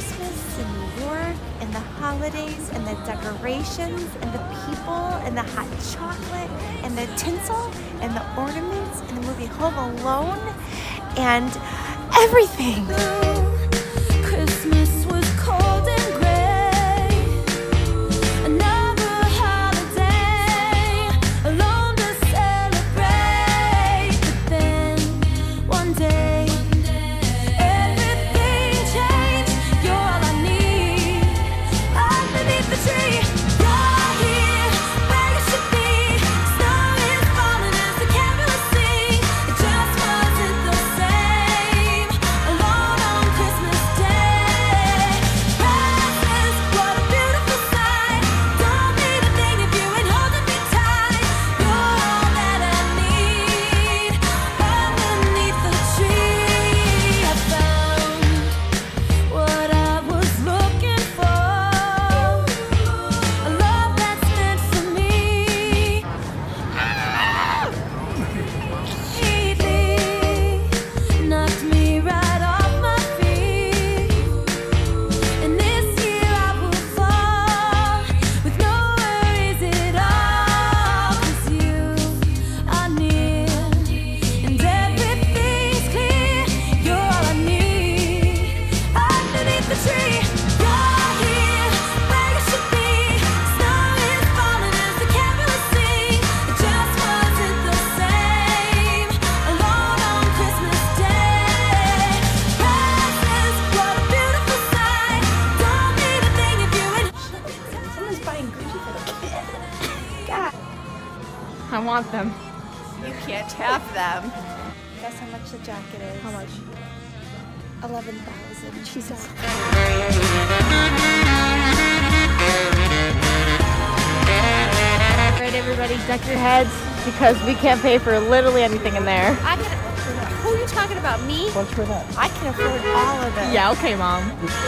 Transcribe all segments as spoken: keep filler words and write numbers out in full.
Christmas in New York, and the holidays, and the decorations, and the people, and the hot chocolate, and the tinsel, and the ornaments, and the movie Home Alone, and everything. Christmas was cold and gray. Another holiday, alone to celebrate. But then one day, everything changed. You're all I need. Underneath the tree, you're here where you should be. Snow is falling as the carols sing. It just wasn't the same. Alone on Christmas Day. Presents, what a beautiful sight. Don't need a thing if you ain't holding me tight. You're all that I need. Underneath the tree, I found what I was looking for. A love that's meant for me. Neatly knocked me right off my feet. And this year I will fall with no worries at all. 'Cause you are near and everything's clear. You're all I need. Underneath the tree, you're here where you should be. Snow is falling as the carols sing. It just wasn't the same. Alone on Christmas Day. Presents, what a beautiful sight. Don't need a thing if you ain't. Someone's buying Gucci for the kid. God, I want them. you can't have them. Guess how much the jacket is? How much? Eleven thousand. Jesus. Alright, everybody, deck your heads because we can't pay for literally anything in there. I can. Who are you talking about? Me? What's for that? I can afford all of it. Yeah, okay, Mom.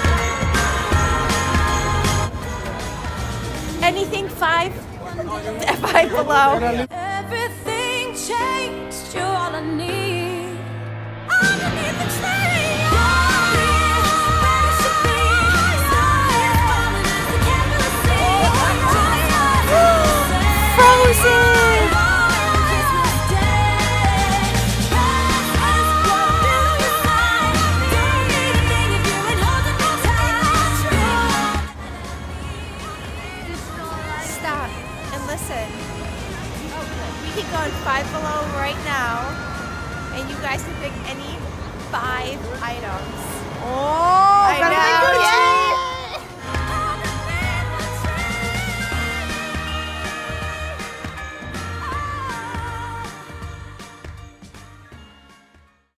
Anything five, five below. Everything changed. You're all I need. Underneath the tree, you're here where you should be. Snow is falling as the carols sing. Just wasn't the same. Frozen. On Christmas Day. Presents, what a beautiful sight. Don't need a thing if you ain't holding me tight. Stop and listen. We can go in five below right now, and you guys can pick any five items. Oh, I know.